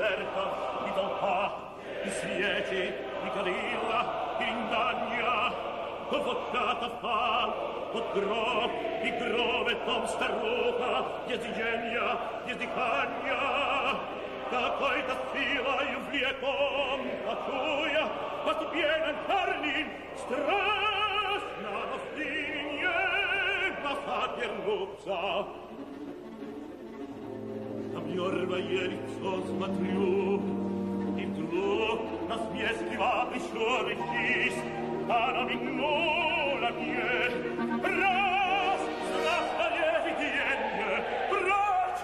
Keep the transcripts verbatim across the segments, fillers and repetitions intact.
certa, di Dolpà, di Srieti, di Cadilla, di Indagna, vottata fa, od grob, di grove tom staruha, jest ziemia, jest dihania, takoj ta chwila już wiekom paczuja, was bienen Karlin, straszna rozdinie, masakier lupca. Обнёрва я лицо смотрю, и вдруг насмешливо прищурив кисть, она мигнула мне. Раз, страшное виденье, прочь!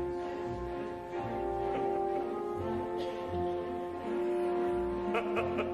Ha ha ha!